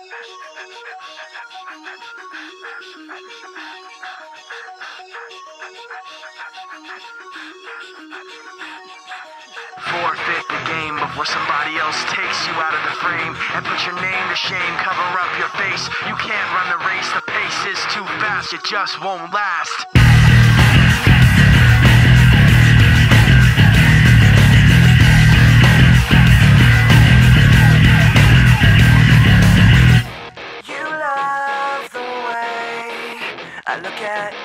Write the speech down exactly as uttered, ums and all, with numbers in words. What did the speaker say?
Forfeit the game before somebody else takes you out of the frame and put your name to shame. Cover up your face. You can't run the race. The pace is too fast. It just won't last. You love the way I look at